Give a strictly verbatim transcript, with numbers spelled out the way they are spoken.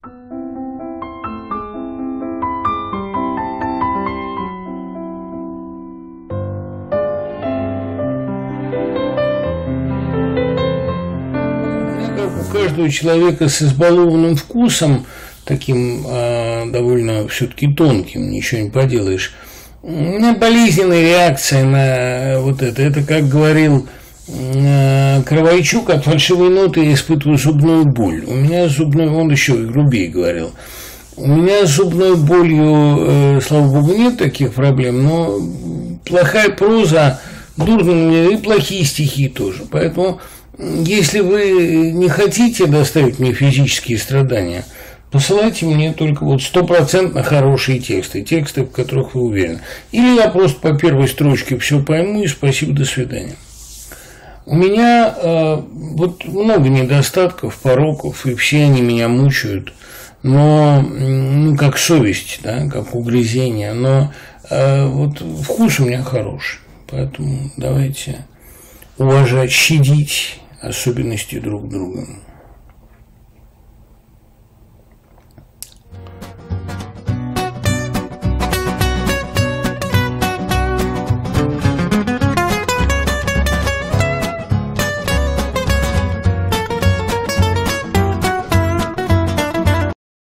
У каждого человека с избалованным вкусом, таким э, довольно все-таки тонким, ничего не поделаешь, у меня болезненная реакция на вот это. Это, как говорил э, Кравайчук, от фальшивой ноты я испытываю зубную боль. У меня зубной, он еще и грубее говорил, у меня с зубной болью, э, слава богу, нет таких проблем, но плохая проза, дурно, и плохие стихи тоже. Поэтому, если вы не хотите доставить мне физические страдания, посылайте мне только вот стопроцентно хорошие тексты, тексты, в которых вы уверены. Или я просто по первой строчке все пойму и спасибо, до свидания. У меня э, вот много недостатков, пороков, и все они меня мучают, но, ну, как совесть, да, как угрызение, но э, вот вкус у меня хороший, поэтому давайте уважать, щадить особенности друг друга.